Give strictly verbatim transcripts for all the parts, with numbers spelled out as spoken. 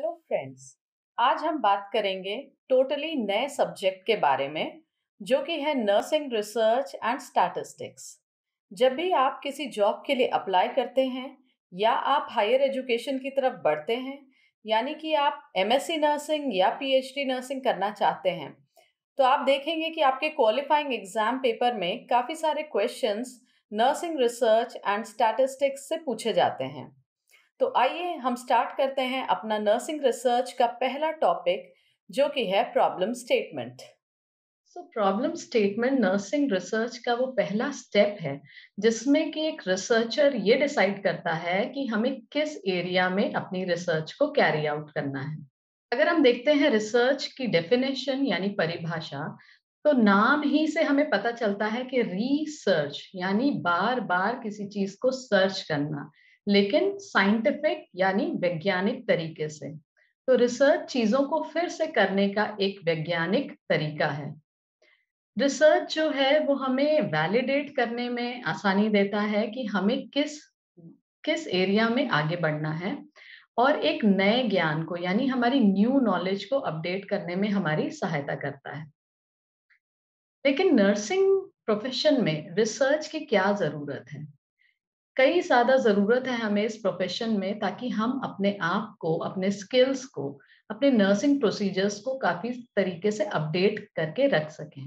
Hello friends. आज हम बात करेंगे टोटली नए सब्जेक्ट के बारे में जो कि है नर्सिंग रिसर्च एंड स्टैटिस्टिक्स। जब भी आप किसी जॉब के लिए अप्लाई करते हैं या आप हायर एजुकेशन की तरफ बढ़ते हैं, यानी कि आप एमएससी नर्सिंग या पीएचडी नर्सिंग करना चाहते हैं, तो आप देखेंगे कि आपके क्वालिफाइंग एग्जाम पेपर में काफ़ी सारे questions nursing research and statistics से पूछे जाते हैं। तो आइए हम स्टार्ट करते हैं अपना नर्सिंग रिसर्च का पहला टॉपिक, जो कि है problem statement. So problem statement nursing research का वो पहला स्टेप है जिसमें कि एक रिसर्चर ये डिसाइड करता है कि हमें किस एरिया में अपनी रिसर्च को कैरी आउट करना है। अगर हम देखते हैं रिसर्च की डेफिनेशन यानी परिभाषा, तो नाम ही से हमें पता चलता है कि रिसर्च यानी बार बार किसी चीज को सर्च करना, लेकिन साइंटिफिक यानी वैज्ञानिक तरीके से। तो रिसर्च चीजों को फिर से करने का एक वैज्ञानिक तरीका है। रिसर्च जो है वो हमें वैलिडेट करने में आसानी देता है कि हमें किस किस एरिया में आगे बढ़ना है, और एक नए ज्ञान को यानी हमारी न्यू नॉलेज को अपडेट करने में हमारी सहायता करता है। लेकिन नर्सिंग प्रोफेशन में रिसर्च की क्या जरूरत है? कई ज्यादा जरूरत है हमें इस प्रोफेशन में, ताकि हम अपने आप को, अपने स्किल्स को, अपने नर्सिंग प्रोसीजर्स को काफी तरीके से अपडेट करके रख सकें।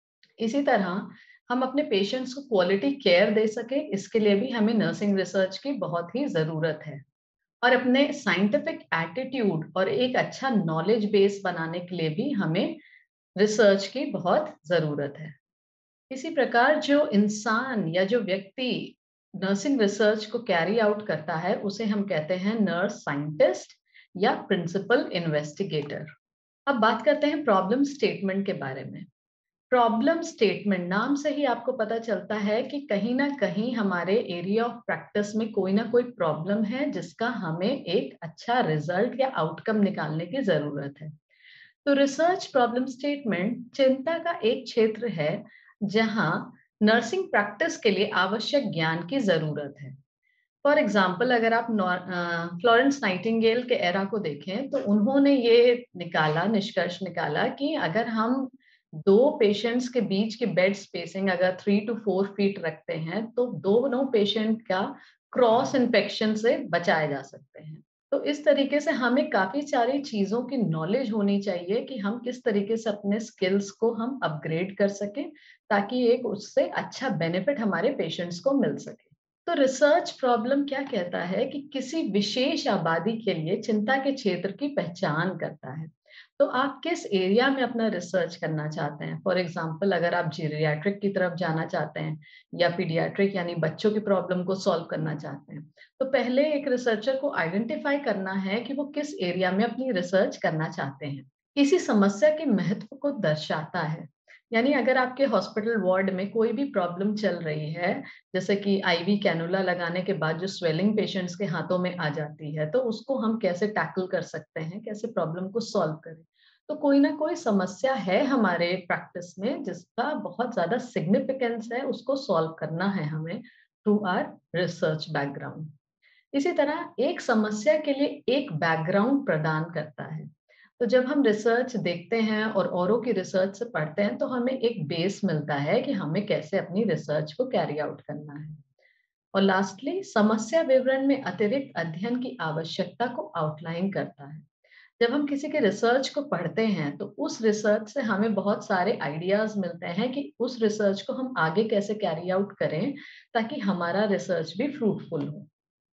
इसी तरह हम अपने पेशेंट्स को क्वालिटी केयर दे सके, इसके लिए भी हमें नर्सिंग रिसर्च की बहुत ही जरूरत है। और अपने साइंटिफिक एटीट्यूड और एक अच्छा नॉलेज बेस बनाने के लिए भी हमें रिसर्च की बहुत जरूरत है। इसी प्रकार जो इंसान या जो व्यक्ति नर्सिंग रिसर्च को कैरी आउट करता है उसे हम कहते हैं नर्स साइंटिस्ट या प्रिंसिपल इन्वेस्टिगेटर। अब बात करते हैं प्रॉब्लम स्टेटमेंट के बारे में। प्रॉब्लम स्टेटमेंट नाम से ही आपको पता चलता है कि कहीं ना कहीं हमारे एरिया ऑफ प्रैक्टिस में कोई ना कोई प्रॉब्लम है जिसका हमें एक अच्छा रिजल्ट या आउटकम निकालने की जरूरत है। तो रिसर्च प्रॉब्लम स्टेटमेंट चिंता का एक क्षेत्र है जहां नर्सिंग प्रैक्टिस के लिए आवश्यक ज्ञान की जरूरत है। फॉर एग्जाम्पल, अगर आप फ्लोरेंस नाइटिंगेल के एरा को देखें तो उन्होंने ये निकाला निष्कर्ष निकाला कि अगर हम दो पेशेंट्स के बीच की बेड स्पेसिंग अगर थ्री टू फोर फीट रखते हैं तो दोनों पेशेंट का क्रॉस इन्फेक्शन से बचाए जा सकते हैं। तो इस तरीके से हमें काफी सारी चीजों की नॉलेज होनी चाहिए कि हम किस तरीके से अपने स्किल्स को हम अपग्रेड कर सकें, ताकि एक उससे अच्छा बेनिफिट हमारे पेशेंट्स को मिल सके। तो रिसर्च प्रॉब्लम क्या कहता है कि किसी विशेष आबादी के लिए चिंता के क्षेत्र की पहचान करता है। तो आप किस एरिया में अपना रिसर्च करना चाहते हैं? फॉर एग्जांपल, अगर आप जीरियाट्रिक की तरफ जाना चाहते हैं या पीडियाट्रिक यानी बच्चों की प्रॉब्लम को सॉल्व करना चाहते हैं, तो पहले एक रिसर्चर को आइडेंटिफाई करना है कि वो किस एरिया में अपनी रिसर्च करना चाहते हैं। किसी समस्या के महत्व को दर्शाता है। यानी अगर आपके हॉस्पिटल वार्ड में कोई भी प्रॉब्लम चल रही है, जैसे कि आईवी कैनुला लगाने के बाद जो स्वेलिंग पेशेंट्स के हाथों में आ जाती है, तो उसको हम कैसे टैकल कर सकते हैं, कैसे प्रॉब्लम को सॉल्व करें। तो कोई ना कोई समस्या है हमारे प्रैक्टिस में जिसका बहुत ज्यादा सिग्निफिकेंस है, उसको सॉल्व करना है हमें थ्रू आवर रिसर्च बैकग्राउंड। इसी तरह एक समस्या के लिए एक बैकग्राउंड प्रदान करता है। तो जब हम रिसर्च देखते हैं और औरों की रिसर्च से पढ़ते हैं तो हमें एक बेस मिलता है कि हमें कैसे अपनी रिसर्च को कैरी आउट करना है। और लास्टली, समस्या विवरण में अतिरिक्त अध्ययन की आवश्यकता को आउटलाइन करता है। जब हम किसी के रिसर्च को पढ़ते हैं तो उस रिसर्च से हमें बहुत सारे आइडियाज मिलते हैं कि उस रिसर्च को हम आगे कैसे कैरी आउट करें, ताकि हमारा रिसर्च भी फ्रूटफुल हो।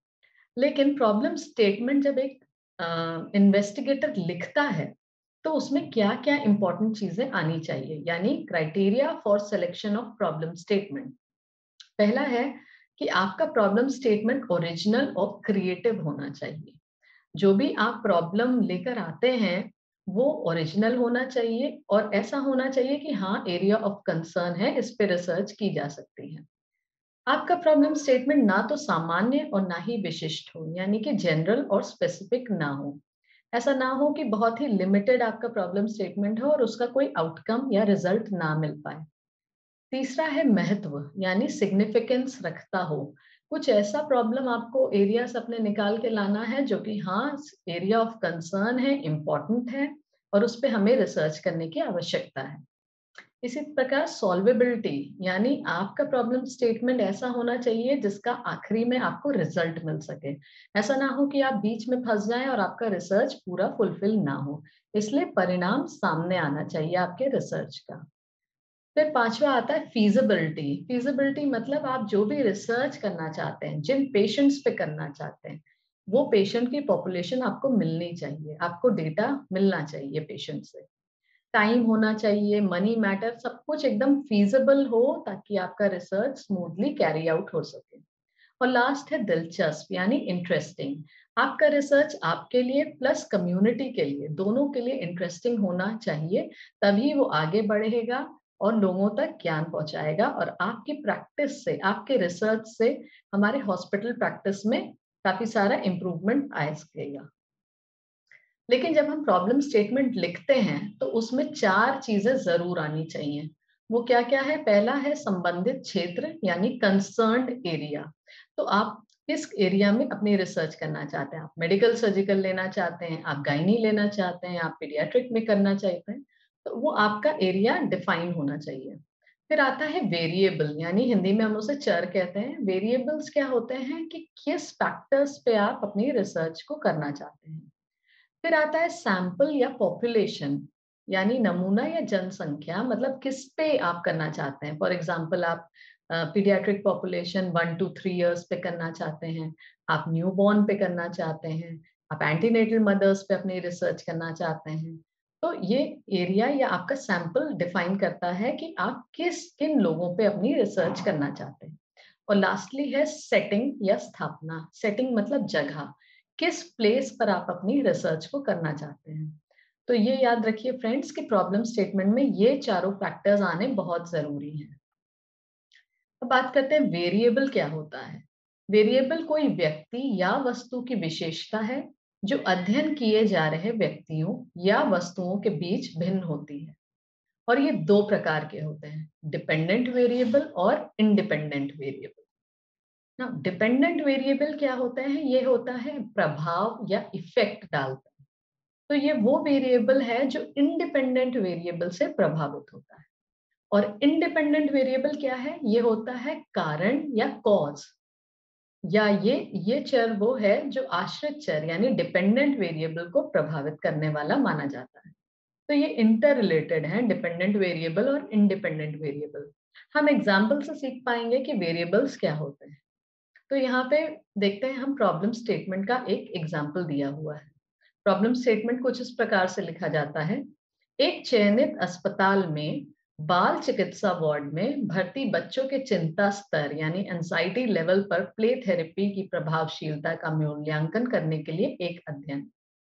लेकिन प्रॉब्लम स्टेटमेंट जब एक इन्वेस्टिगेटर लिखता है तो उसमें क्या क्या इंपॉर्टेंट चीजें आनी चाहिए, यानी criteria for selection of problem statement. पहला है कि आपका प्रॉब्लम स्टेटमेंट ओरिजिनल और क्रिएटिव होना चाहिए। जो भी आप प्रॉब्लम लेकर आते हैं वो ओरिजिनल होना चाहिए, और ऐसा होना चाहिए कि हाँ, एरिया ऑफ कंसर्न है, इस पे रिसर्च की जा सकती है। आपका प्रॉब्लम स्टेटमेंट ना तो सामान्य और ना ही विशिष्ट हो, यानी कि जनरल और स्पेसिफिक ना हो। ऐसा ना हो कि बहुत ही लिमिटेड आपका प्रॉब्लम स्टेटमेंट हो और उसका कोई आउटकम या रिजल्ट ना मिल पाए। तीसरा है महत्व, यानी सिग्निफिकेंस रखता हो। कुछ ऐसा प्रॉब्लम आपको एरियाज अपने निकाल के लाना है जो कि हाँ एरिया ऑफ कंसर्न है, इम्पोर्टेंट है और उस पे हमें रिसर्च करने की आवश्यकता है। इसी प्रकार सॉल्वेबिलिटी यानी आपका प्रॉब्लम स्टेटमेंट ऐसा होना चाहिए जिसका आखिरी में आपको रिजल्ट मिल सके। ऐसा ना हो कि आप बीच में फंस जाएं और आपका रिसर्च पूरा फुलफिल ना हो। इसलिए परिणाम सामने आना चाहिए आपके रिसर्च का। फिर पांचवा आता है फीजिबिलिटी। फीजिबिलिटी मतलब आप जो भी रिसर्च करना चाहते हैं, जिन पेशेंट्स पे करना चाहते हैं, वो पेशेंट की पॉपुलेशन आपको मिलनी चाहिए, आपको डेटा मिलना चाहिए पेशेंट से। टाइम होना चाहिए, मनी मैटर, सब कुछ एकदम फीजिबल हो ताकि आपका रिसर्च स्मूथली कैरी आउट हो सके। और लास्ट है दिलचस्प यानी इंटरेस्टिंग। आपका रिसर्च आपके लिए प्लस कम्युनिटी के लिए, दोनों के लिए इंटरेस्टिंग होना चाहिए, तभी वो आगे बढ़ेगा और लोगों तक ज्ञान पहुंचाएगा और आपकी प्रैक्टिस से, आपके रिसर्च से हमारे हॉस्पिटल प्रैक्टिस में काफी सारा इम्प्रूवमेंट आ सकेगा। लेकिन जब हम प्रॉब्लम स्टेटमेंट लिखते हैं तो उसमें चार चीजें जरूर आनी चाहिए। वो क्या क्या है? पहला है संबंधित क्षेत्र यानी कंसर्न्ड एरिया। तो आप किस एरिया में अपनी रिसर्च करना चाहते हैं? आप मेडिकल सर्जिकल लेना चाहते हैं, आप गायनी लेना चाहते हैं, आप पीडियाट्रिक में करना चाहते हैं, तो वो आपका एरिया डिफाइन होना चाहिए। फिर आता है वेरिएबल यानी हिंदी में हम उसे चर कहते हैं। वेरिएबल्स क्या होते हैं कि किस फैक्टर्स पे आप अपनी रिसर्च को करना चाहते हैं। फिर आता है सैंपल या पॉपुलेशन यानी नमूना या जनसंख्या, मतलब किस पे आप करना चाहते हैं। फॉर एग्जांपल आप paediatric population one two three years पे करना चाहते हैं, आप न्यूबॉर्न पे करना चाहते हैं, आप एंटीनेटल मदर्स पे अपनी रिसर्च करना चाहते हैं। तो ये एरिया या आपका सैंपल डिफाइन करता है कि आप किस किन लोगों पे अपनी रिसर्च करना चाहते हैं। और लास्टली है सेटिंग या स्थापना। सेटिंग मतलब जगह, किस प्लेस पर आप अपनी रिसर्च को करना चाहते हैं। तो ये याद रखिए फ्रेंड्स कि प्रॉब्लम स्टेटमेंट में ये चारों फैक्टर्स आने बहुत जरूरी हैं। अब बात करते हैं वेरिएबल क्या होता है। वेरिएबल कोई व्यक्ति या वस्तु की विशेषता है जो अध्ययन किए जा रहे व्यक्तियों या वस्तुओं के बीच भिन्न होती है। और ये दो प्रकार के होते हैं, डिपेंडेंट वेरिएबल और इंडिपेंडेंट वेरिएबल। ना डिपेंडेंट वेरिएबल क्या होता है? ये होता है प्रभाव या इफेक्ट डालता है। तो ये वो वेरिएबल है जो इंडिपेंडेंट वेरिएबल से प्रभावित होता है। और इंडिपेंडेंट वेरिएबल क्या है? ये होता है कारण या कॉज, या ये ये चर वो है जो आश्रित चर यानी डिपेंडेंट वेरिएबल को प्रभावित करने वाला माना जाता है। तो ये इंटर रिलेटेड है, डिपेंडेंट वेरिएबल और इंडिपेंडेंट वेरिएबल। हम एग्जाम्पल से सीख पाएंगे कि वेरिएबल्स क्या होते हैं। तो यहाँ पे देखते हैं हम प्रॉब्लम स्टेटमेंट का एक एग्जाम्पल दिया हुआ है। प्रॉब्लम स्टेटमेंट कुछ इस प्रकार से लिखा जाता है। एक चयनित अस्पताल में बाल चिकित्सा वार्ड में भर्ती बच्चों के चिंता स्तर यानी एंजाइटी लेवल पर प्ले थेरेपी की प्रभावशीलता का मूल्यांकन करने के लिए एक अध्ययन।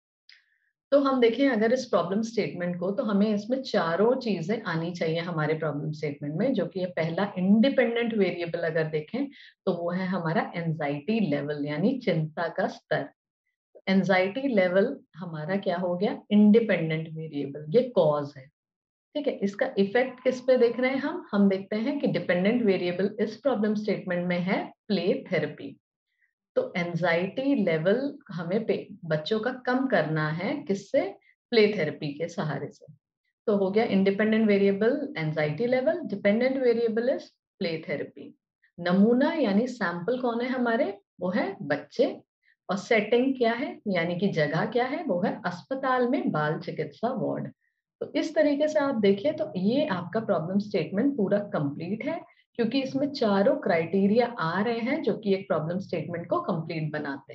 तो हम देखें अगर इस प्रॉब्लम स्टेटमेंट को, तो हमें इसमें चारों चीजें आनी चाहिए हमारे प्रॉब्लम स्टेटमेंट में, जो कि है पहला इंडिपेंडेंट वेरिएबल अगर देखें तो वो है हमारा एंजाइटी लेवल यानी चिंता का स्तर। एंजाइटी लेवल हमारा क्या हो गया? इंडिपेंडेंट वेरिएबल, ये कॉज है। ठीक है, इसका इफेक्ट किस पे देख रहे हैं हम हम देखते हैं कि डिपेंडेंट वेरिएबल इस प्रॉब्लम स्टेटमेंट में है प्ले थेरेपी। तो एंजाइटी लेवल हमें पे, बच्चों का कम करना है, किससे? प्ले थेरेपी के सहारे से। तो हो गया independent variable anxiety level, dependent variable is play therapy. नमूना यानी सैंपल कौन है हमारे? वो है बच्चे। और सेटिंग क्या है यानी कि जगह क्या है? वो है अस्पताल में बाल चिकित्सा वार्ड। तो इस तरीके से आप देखिए तो ये आपका प्रॉब्लम स्टेटमेंट पूरा कंप्लीट है, क्योंकि इसमें चारों क्राइटेरिया आ रहे हैं जो कि एक प्रॉब्लम स्टेटमेंट को कंप्लीट बनाते हैं।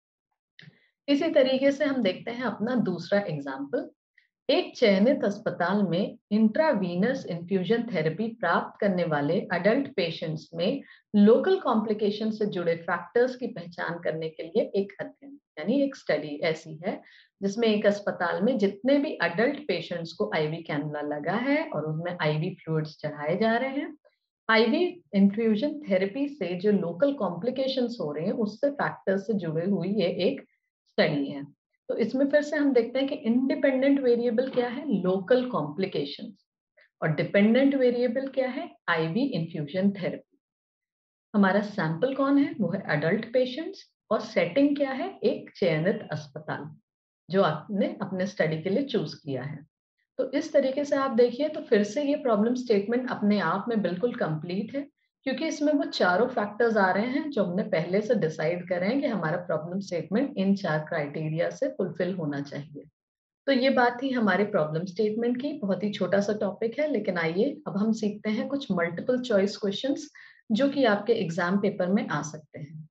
इसी तरीके से हम देखते हैं अपना दूसरा एग्जाम्पल। एक चयनित अस्पताल में इंट्रावीनस इन्फ्यूजन थेरेपी प्राप्त करने वाले अडल्ट पेशेंट्स में लोकल कॉम्प्लिकेशन से जुड़े फैक्टर्स की पहचान करने के लिए एक अध्ययन यानी एक स्टडी ऐसी है जिसमें एक अस्पताल में जितने भी अडल्ट पेशेंट्स को आईवी कैनुला लगा है और उनमें आईवी फ्लूइड्स चढ़ाए जा रहे हैं, आईवी इन्फ्यूजन थेरेपी से जो लोकल कॉम्प्लिकेशंस हो रहे हैं उससे फैक्टर्स से जुड़े हुई ये एक स्टडी है। तो इसमें फिर से हम देखते हैं कि इंडिपेंडेंट वेरिएबल क्या है? Local complications. और डिपेंडेंट वेरिएबल क्या है? IV infusion therapy. हमारा सैंपल कौन है? वो है अडल्ट पेशेंट्स, और सेटिंग क्या है? एक चयनित अस्पताल जो आपने अपने स्टडी के लिए चूज किया है। तो इस तरीके से आप देखिए तो फिर से ये प्रॉब्लम स्टेटमेंट अपने आप में बिल्कुल कंप्लीट है, क्योंकि इसमें वो चारों फैक्टर्स आ रहे हैं जो हमने पहले से डिसाइड करे हैं कि हमारा प्रॉब्लम स्टेटमेंट इन चार क्राइटेरिया से फुलफिल होना चाहिए। तो ये बात थी हमारे प्रॉब्लम स्टेटमेंट की। बहुत ही छोटा सा टॉपिक है, लेकिन आइए अब हम सीखते हैं कुछ मल्टीपल चॉइस क्वेश्चंस जो कि आपके एग्जाम पेपर में आ सकते हैं।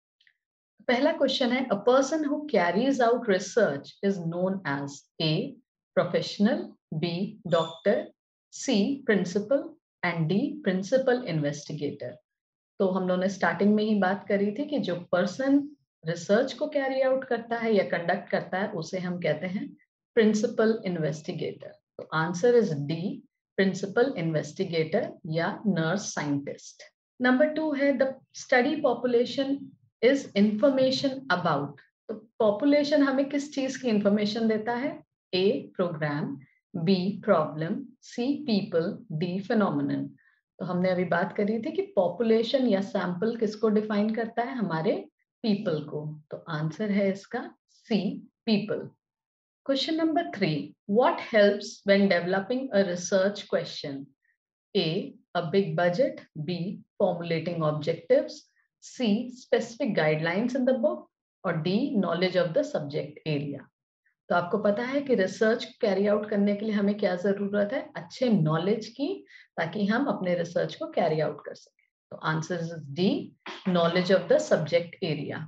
पहला क्वेश्चन है, a person who carries out research is known as A professional, B doctor, C principal and D principal investigator. तो हम लोगों ने स्टार्टिंग में ही बात करी थी कि जो पर्सन रिसर्च को कैरी आउट करता है या कंडक्ट करता है उसे हम कहते हैं प्रिंसिपल इन्वेस्टिगेटर। तो answer is D, principal investigator या नर्स साइंटिस्ट। नंबर टू है, the study population is information about. तो पॉपुलेशन हमें किस चीज की इंफॉर्मेशन देता है? A programme, B problem, C people, D phenomenon. तो हमने अभी बात करी थी कि पॉपुलेशन या सैंपल किसको डिफाइन करता है? हमारे पीपल को। तो आंसर है इसका C, people. Question number three, what helps when developing a research question? A, a big budget, B, formulating objectives, C, specific guidelines in the book, और D, knowledge of the subject area। तो आपको पता है कि research carry out करने के लिए हमें क्या जरूरत है? अच्छे नॉलेज की, ताकि हम अपने रिसर्च को कैरी आउट कर सकें। तो answer is D, knowledge of the subject area.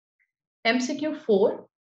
MCQ four,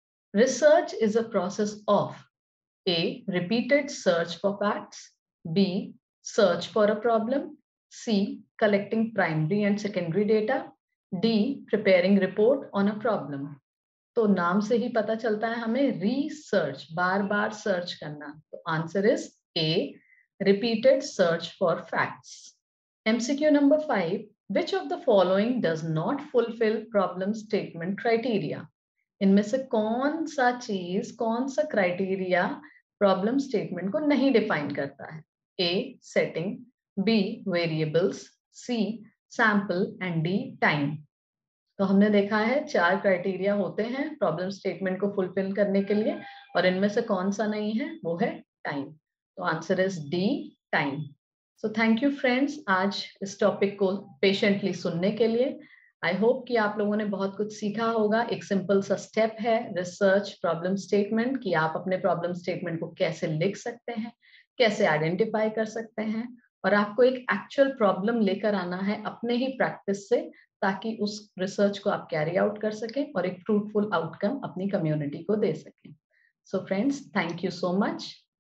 research is a process of A, repeated search for facts, B, search for a problem, C, collecting primary and secondary data, D, preparing report on a problem। तो नाम से ही पता चलता है हमें research, बार बार search करना। तो answer is A, repeated search for facts. MCQ number five, which of the following does not fulfil problem statement criteria? इनमें से कौन सा चीज, कौन सा क्राइटेरिया प्रॉब्लम स्टेटमेंट को नहीं डिफाइन करता है? A setting, B variables, C sample and D time. तो हमने देखा है चार क्राइटेरिया होते हैं प्रॉब्लम स्टेटमेंट को फुलफिल करने के लिए, और इनमें से कौन सा नहीं है? वो है टाइम। तो answer is D, time. So thank you friends, आज इस टॉपिक को पेशेंटली सुनने के लिए। आई होप कि आप लोगों ने बहुत कुछ सीखा होगा। एक सिंपल सा स्टेप है रिसर्च प्रॉब्लम स्टेटमेंट, कि आप अपने प्रॉब्लम स्टेटमेंट को कैसे लिख सकते हैं, कैसे आइडेंटिफाई कर सकते हैं, और आपको एक एक्चुअल प्रॉब्लम लेकर आना है अपने ही प्रैक्टिस से, ताकि उस रिसर्च को आप कैरी आउट कर सकें और एक फ्रूटफुल आउटकम अपनी कम्युनिटी को दे सकें। So friends, thank you so much.